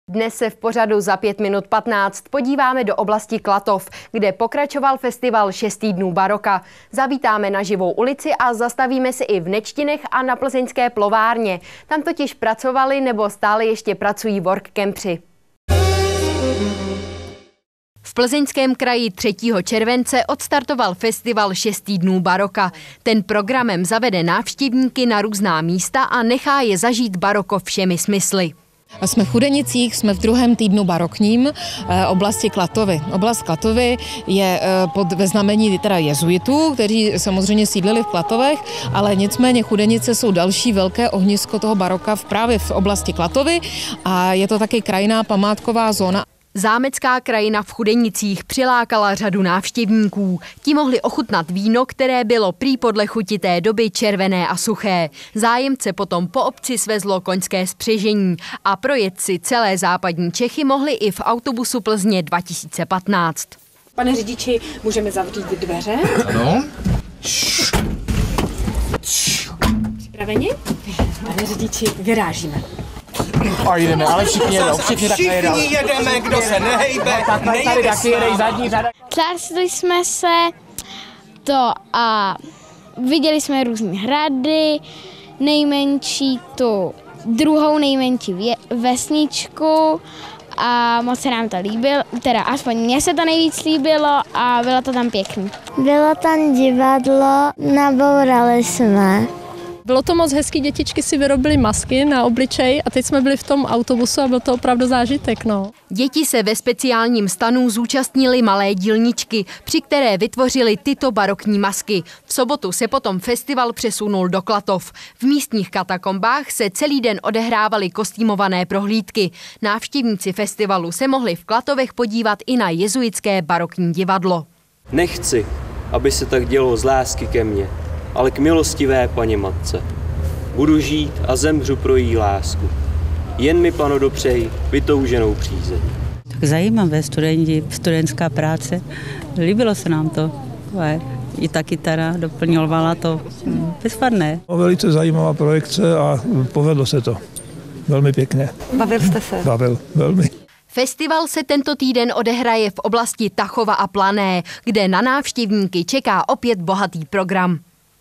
Dnes se v pořadu za 5 minut 15 podíváme do oblasti Klatov, kde pokračoval festival 6 týdnů baroka. Zavítáme na Živou ulici a zastavíme se i v Nečtinech a na plzeňské plovárně. Tam totiž pracovali nebo stále ještě pracují workkempři. V Plzeňském kraji 3. července odstartoval festival 6 týdnů baroka. Ten programem zavede návštěvníky na různá místa a nechá je zažít baroko všemi smysly. Jsme v Chudenicích, jsme v 2. týdnu barokním oblasti Klatovy. Oblast Klatovy je ve znamení teda jezuitů, kteří samozřejmě sídlili v Klatovech, ale nicméně Chudenice jsou další velké ohnisko toho baroka právě v oblasti Klatovy a je to taky krajinná památková zóna. Zámecká krajina v Chudenicích přilákala řadu návštěvníků. Ti mohli ochutnat víno, které bylo prý podle chuti té doby červené a suché. Zájemce potom po obci svezlo koňské spřežení a projet si celé západní Čechy mohli i v autobusu Plzně 2015. Pane řidiči, můžeme zavřít dveře? Ano. Připraveni? Pane řidiči, vyrážíme. A jdeme, ale všichni jedou, všichni jedeme, kdo se nehejbe, tady taky jedej zadní řada. Třásli jsme se to a viděli jsme různé hrady, nejmenší tu druhou nejmenší vesničku a moc se nám to líbilo, teda aspoň mně se to nejvíc líbilo a bylo to tam pěkný. Bylo tam divadlo, nabourali jsme. Bylo to moc hezký, dětičky si vyrobily masky na obličej a teď jsme byli v tom autobusu a byl to opravdu zážitek. No. Děti se ve speciálním stanu zúčastnily malé dílničky, při které vytvořili tyto barokní masky. V sobotu se potom festival přesunul do Klatov. V místních katakombách se celý den odehrávaly kostýmované prohlídky. Návštěvníci festivalu se mohli v Klatovech podívat i na jezuitské barokní divadlo. Nechci, aby se tak dělo z lásky ke mně, ale k milostivé Paně Matce. Budu žít a zemřu pro její lásku. Jen mi, Pano, dopřej vytouženou přízeň. Tak zajímavé studentská práce. Líbilo se nám to. I ta kytara doplňovala to bezvadné. Velice zajímavá projekce a povedlo se to. Velmi pěkně. Bavil jste se? Bavil, velmi. Festival se tento týden odehraje v oblasti Tachova a Plané, kde na návštěvníky čeká opět bohatý program.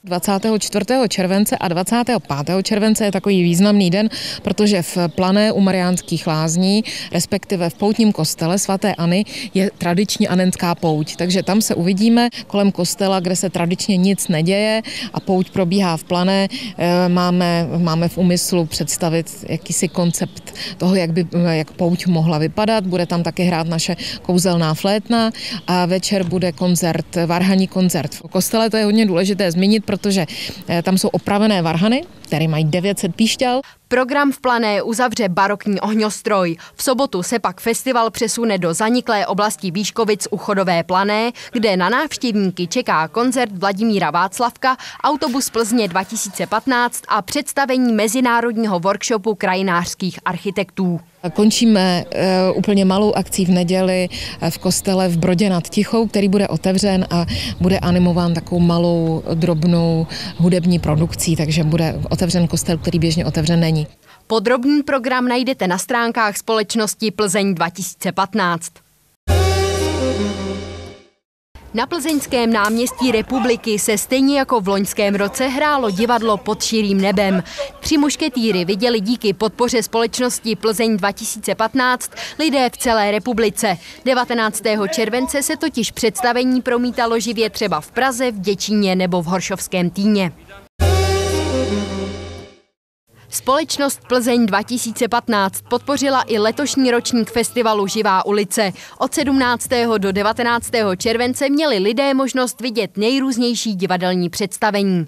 24. července a 25. července je takový významný den, protože v Plané u Mariánských lázní, respektive v poutním kostele svaté Anny, je tradiční anenská pouť. Takže tam se uvidíme kolem kostela, kde se tradičně nic neděje a pouť probíhá v Plané. Máme v úmyslu představit jakýsi koncept toho, jak pouť mohla vypadat. Bude tam taky hrát naše kouzelná flétna a večer bude koncert, varhanní koncert. V kostele to je hodně důležité zmínit, protože tam jsou opravené varhany, které mají 900 píšťal. Program v Plané uzavře barokní ohňostroj. V sobotu se pak festival přesune do zaniklé oblasti Výškovic u Chodové Plané, kde na návštěvníky čeká koncert Vladimíra Václavka, autobus Plzně 2015 a představení mezinárodního workshopu krajinářských architektů. Končíme úplně malou akcí v neděli v kostele v Brodě nad Tichou, který bude otevřen a bude animován takovou malou, drobnou hudební produkcí, takže bude otevřen kostel, který běžně otevřen není. Podrobný program najdete na stránkách společnosti Plzeň 2015. Na plzeňském náměstí Republiky se stejně jako v loňském roce hrálo divadlo Pod širým nebem. 3 mušketýry viděli díky podpoře společnosti Plzeň 2015 lidé v celé republice. 19. července se totiž představení promítalo živě třeba v Praze, v Děčíně nebo v Horšovském Týně. Společnost Plzeň 2015 podpořila i letošní ročník festivalu Živá ulice. Od 17. do 19. července měli lidé možnost vidět nejrůznější divadelní představení.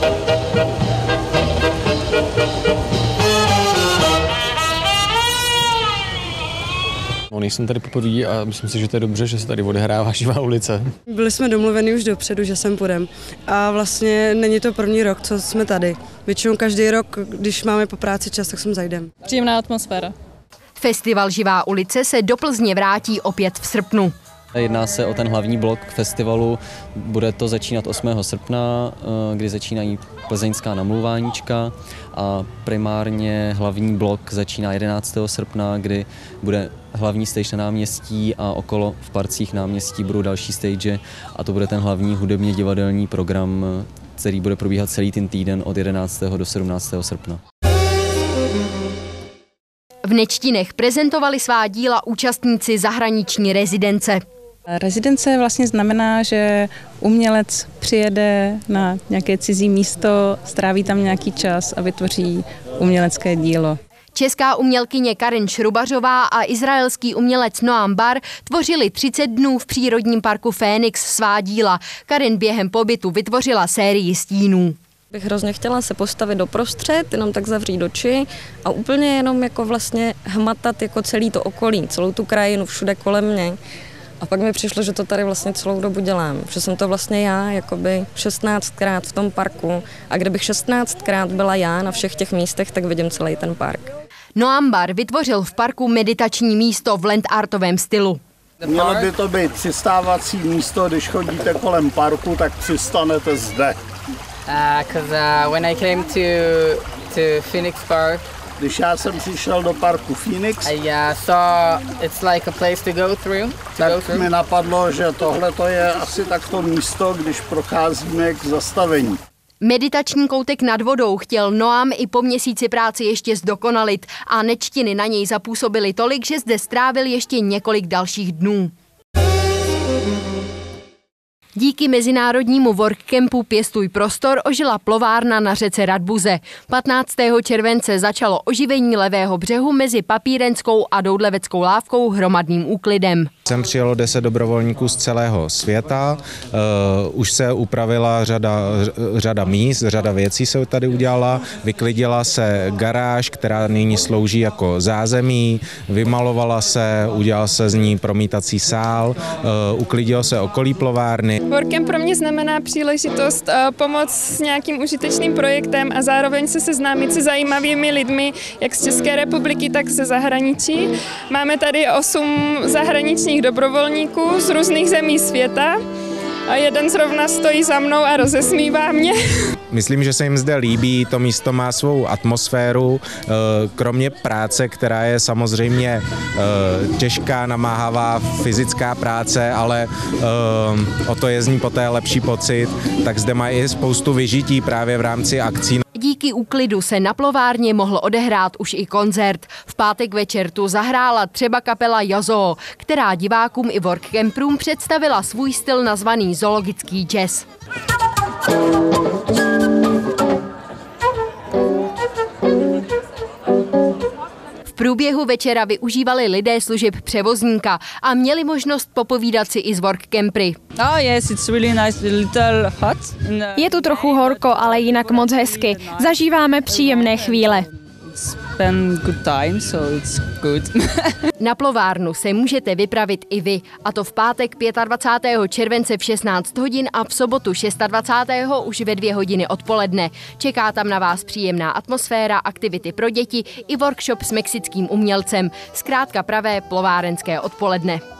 Nejsem tady poprvé a myslím si, že to je dobře, že se tady odehrává Živá ulice. Byli jsme domluveni už dopředu, že sem půjdeme. A vlastně není to první rok, co jsme tady. Většinou každý rok, když máme po práci čas, tak sem zajdem. Příjemná atmosféra. Festival Živá ulice se do Plzně vrátí opět v srpnu. Jedná se o ten hlavní blok festivalu, bude to začínat 8. srpna, kdy začínají plzeňská namlouváníčka a primárně hlavní blok začíná 11. srpna, kdy bude hlavní stage na náměstí a okolo v parcích náměstí budou další stage a to bude ten hlavní hudebně divadelní program, který bude probíhat celý ten týden od 11. do 17. srpna. V Nečtinech prezentovali svá díla účastníci zahraniční rezidence. Rezidence vlastně znamená, že umělec přijede na nějaké cizí místo, stráví tam nějaký čas a vytvoří umělecké dílo. Česká umělkyně Karin Šrubařová a izraelský umělec Noam Bar tvořili 30 dnů v přírodním parku Fénix svá díla. Karin během pobytu vytvořila sérii stínů. Bych hrozně chtěla se postavit doprostřed, jenom tak zavřít oči a úplně jenom jako vlastně hmatat jako celý to okolí, celou tu krajinu, všude kolem mě. A pak mi přišlo, že to tady vlastně celou dobu dělám, že jsem to vlastně já jakoby 16krát v tom parku a kdybych 16krát byla já na všech těch místech, tak vidím celý ten park. Noam Bar vytvořil v parku meditační místo v landartovém stylu. Mělo by to být přistávací místo, když chodíte kolem parku, tak přistanete zde. When I came to Phoenix Park, když já jsem přišel do parku Phoenix, I saw it's like a place to go through. Tak mi napadlo, že tohle to je asi takto místo, když procházíme k zastavení. Meditační koutek nad vodou chtěl Noam i po měsíci práce ještě zdokonalit a Nečtiny na něj zapůsobily tolik, že zde strávil ještě několik dalších dnů. Díky mezinárodnímu workcampu Pěstuj prostor ožila plovárna na řece Radbuze. 15. července začalo oživení levého břehu mezi Papírenskou a Doudleveckou lávkou hromadným úklidem. Sem přijelo 10 dobrovolníků z celého světa, už se upravila řada míst, řada věcí se tady udělala, vyklidila se garáž, která nyní slouží jako zázemí, vymalovala se, udělal se z ní promítací sál, uklidilo se okolí plovárny. Workcamp pro mě znamená příležitost pomoct s nějakým užitečným projektem a zároveň se seznámit se zajímavými lidmi, jak z České republiky, tak ze zahraničí. Máme tady 8 zahraničních dobrovolníků z různých zemí světa a jeden zrovna stojí za mnou a rozesmívá mě. Myslím, že se jim zde líbí, to místo má svou atmosféru, kromě práce, která je samozřejmě těžká, namáhavá, fyzická práce, ale o to je z ní poté lepší pocit, tak zde mají i spoustu vyžití právě v rámci akcí. Díky úklidu se na plovárně mohl odehrát už i koncert. V pátek večer tu zahrála třeba kapela Jazoo, která divákům i workcamperům představila svůj styl nazvaný zoologický jazz. V průběhu večera využívali lidé služeb převozníka a měli možnost popovídat si i z workcampery. Je tu trochu horko, ale jinak moc hezky. Zažíváme příjemné chvíle. Na plovárnu se můžete vypravit i vy, a to v pátek 25. července v 16 hodin a v sobotu 26. už ve 2 hodiny odpoledne. Čeká tam na vás příjemná atmosféra, aktivity pro děti i workshop s mexickým umělcem. Zkrátka pravé plovárenské odpoledne.